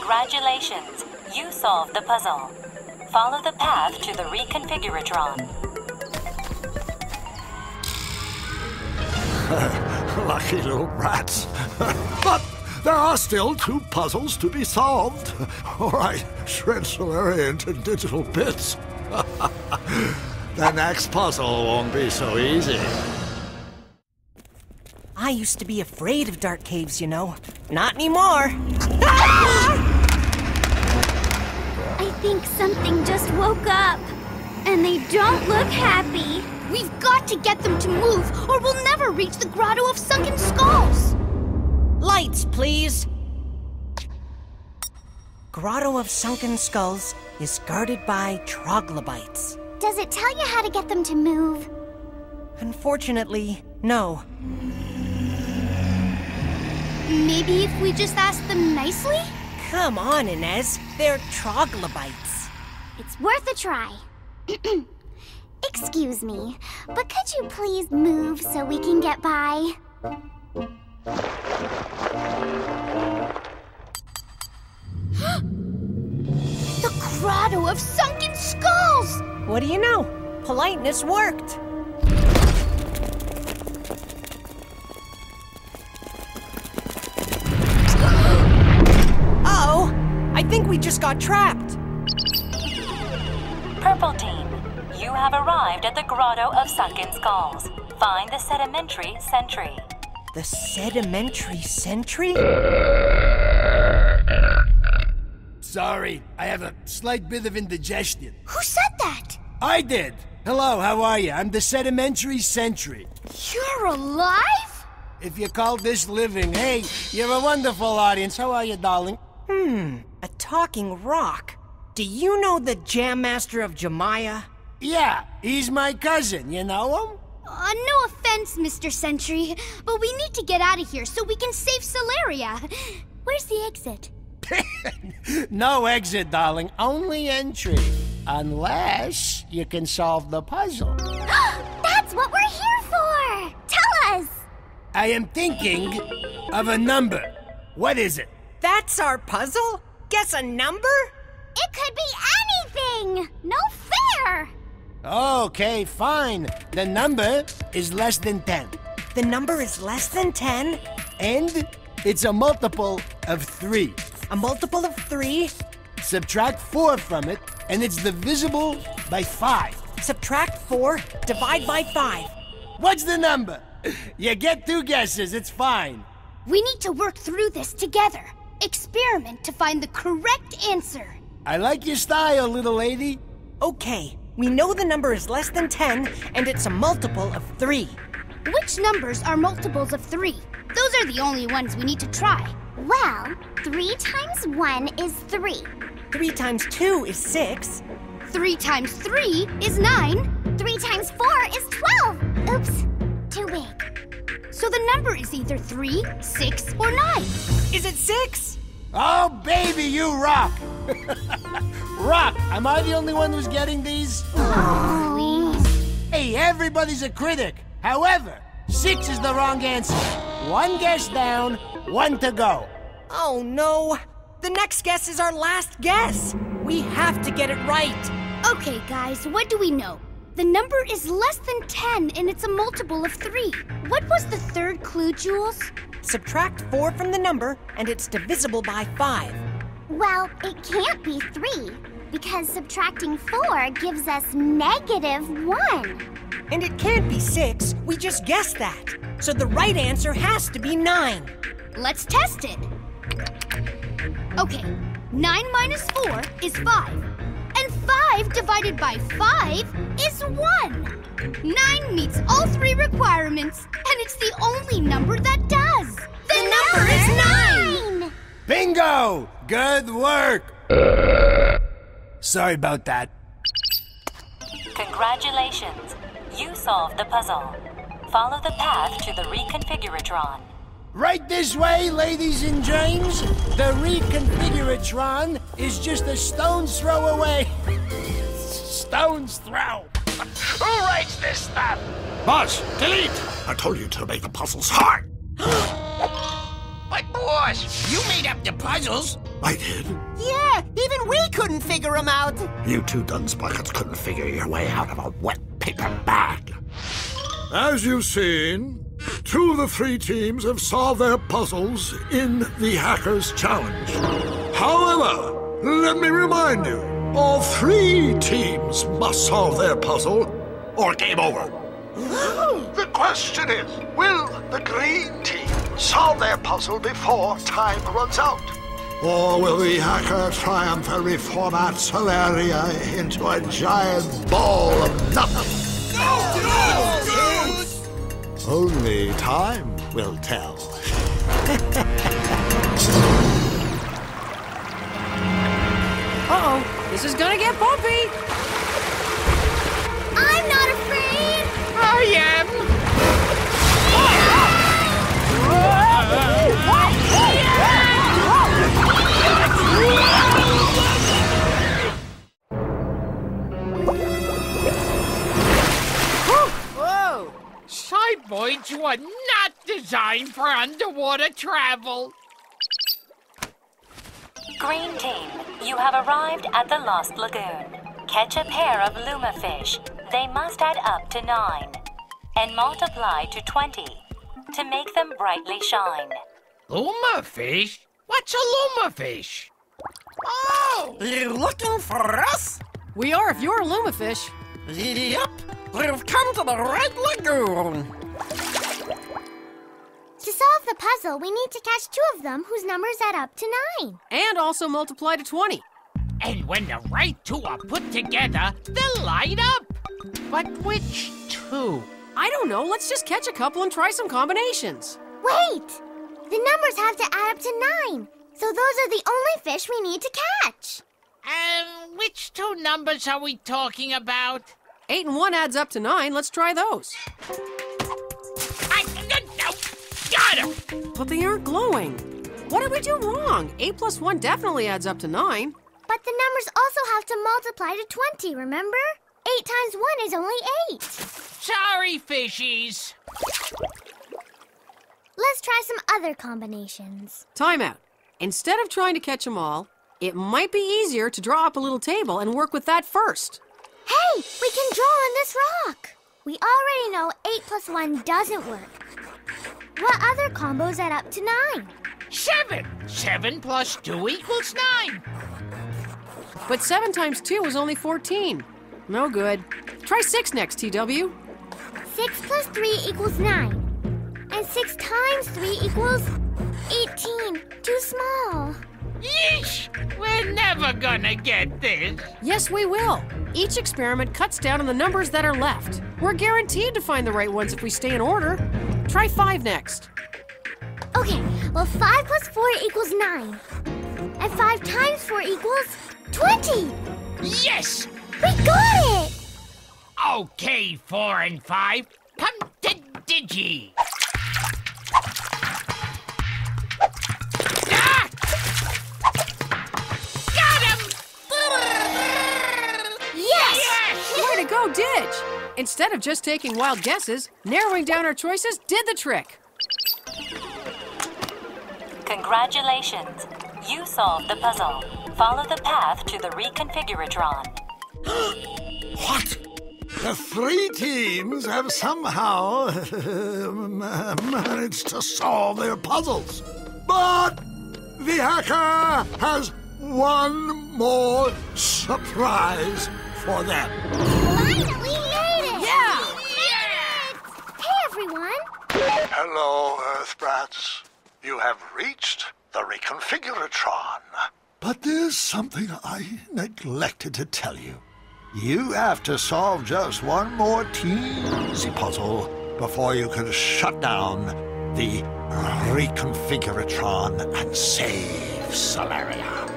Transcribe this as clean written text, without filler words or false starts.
Congratulations, you solved the puzzle. Follow the path to the reconfiguratron. Lucky little rats. But there are still 2 puzzles to be solved, or I shred Solaria into digital bits. The next puzzle won't be so easy. I used to be afraid of dark caves, you know. Not anymore. I think something just woke up, and they don't look happy. We've got to get them to move, or we'll never reach the Grotto of Sunken Skulls. Lights, please. Grotto of Sunken Skulls is guarded by troglobites. Does it tell you how to get them to move? Unfortunately, no. Maybe if we just ask them nicely? Come on, Inez. They're troglobites. It's worth a try. Excuse me, but could you please move so we can get by? The Grotto of Sunken Skulls! What do you know? Politeness worked. Uh-oh! I think we just got trapped. Purple team, you have arrived at the Grotto of Sunken Skulls. Find the sedimentary sentry. The sedimentary sentry? Sorry, I have a slight bit of indigestion. Who said that? I did. Hello, how are you? I'm the sedimentary sentry. You're alive? If you call this living, hey, you're a wonderful audience. How are you, darling? A talking rock. Do you know the Jam Master of Jemiah? Yeah, he's my cousin. You know him? No offense, Mr. Sentry, but we need to get out of here so we can save Solaria. Where's the exit? No exit, darling. Only entry. Unless you can solve the puzzle. That's what we're here for! Tell us! I am thinking of a number. What is it? That's our puzzle? Guess a number? It could be anything! No fair! Okay, fine. The number is less than 10. The number is less than 10? And it's a multiple of 3. A multiple of 3? Subtract 4 from it, and it's divisible by 5. Subtract 4, divide by 5. What's the number? You get 2 guesses, it's fine. We need to work through this together. Experiment to find the correct answer. I like your style, little lady. Okay, we know the number is less than 10, and it's a multiple of 3. Which numbers are multiples of 3? Those are the only ones we need to try. Well, 3 times 1 is 3. 3 times 2 is 6. 3 times 3 is 9. 3 times 4 is 12. Oops, too big. So the number is either 3, 6, or 9. Is it 6? Oh, baby, you rock! Rock, am I the only one who's getting these? Please. Hey, everybody's a critic. However, 6 is the wrong answer. 1 guess down, 1 to go. Oh, no. The next guess is our last guess. We have to get it right. Okay, guys, what do we know? The number is less than 10, and it's a multiple of 3. What was the third clue, Jules? Subtract 4 from the number, and it's divisible by 5. Well, it can't be 3, because subtracting 4 gives us -1. And it can't be 6. We just guessed that. So the right answer has to be 9. Let's test it. Okay, 9 minus 4 is 5. And 5 divided by 5 is 1. 9 meets all 3 requirements, and it's the only number that does. The number is 9! Bingo! Good work! Sorry about that. Congratulations, you solved the puzzle. Follow the path to the reconfiguratron. Right this way, ladies and gents. The reconfiguratron is just a stone's throw away. Stone's throw. Who writes this stuff? Boss, delete! I told you to make the puzzles hard. But boss, you made up the puzzles. I did. Yeah, even we couldn't figure him out. You two dunspockets couldn't figure your way out of a wet paper bag. As you've seen, 2 of the 3 teams have solved their puzzles in the Hackers Challenge. However, let me remind you, all 3 teams must solve their puzzle or game over. The question is, will the green team solve their puzzle before time runs out? Or will the hacker triumphantly format Solaria into a giant ball of nothing? No! Only time will tell. Uh-oh, this is gonna get bumpy. I'm not afraid! I am! Whoa! Cyborgs were not designed for underwater travel. Green team, you have arrived at the Lost Lagoon. Catch a pair of lumafish. They must add up to 9 and multiply to 20 to make them brightly shine. Lumafish? What's a lumafish? Oh! You looking for us? We are if you're a lumafish. Yep, we've come to the Red Lagoon. To solve the puzzle, we need to catch 2 of them whose numbers add up to 9. And also multiply to 20. And when the right 2 are put together, they'll light up. But which 2? I don't know, let's just catch a couple and try some combinations. Wait! The numbers have to add up to 9. So those are the only fish we need to catch. Which 2 numbers are we talking about? 8 and 1 adds up to 9, let's try those. Got him! But they aren't glowing. What did we do wrong? 8 plus 1 definitely adds up to 9. But the numbers also have to multiply to 20, remember? 8 times 1 is only 8. Sorry, fishies. Let's try some other combinations. Time out. Instead of trying to catch them all, it might be easier to draw up a little table and work with that first. Hey, we can draw on this rock. We already know 8 plus 1 doesn't work. What other combos add up to 9? 7. 7 plus 2 equals 9. But 7 times 2 is only 14. No good. Try 6 next, TW. 6 plus 3 equals 9. And 6 times 3 equals 18. Too small. Yeesh! We're never gonna get this. Yes, we will. Each experiment cuts down on the numbers that are left. We're guaranteed to find the right ones if we stay in order. Try 5 next. Okay, well 5 plus 4 equals 9. And 5 times 4 equals 20. Yes! We got it! Okay, 4 and 5, come to Digi. Ah! Got him! Yes! Way to go, Didge! Instead of just taking wild guesses, narrowing down our choices did the trick. Congratulations. You solved the puzzle. Follow the path to the Reconfiguratron. What? The 3 teams have somehow managed to solve their puzzles. But the hacker has one more surprise for them. Finally made it! Yeah! Hey, everyone! Hello, Earth Brats. You have reached the Reconfiguratron. But there's something I neglected to tell you. You have to solve just one more teensy puzzle before you can shut down the Reconfiguratron and save Solaria.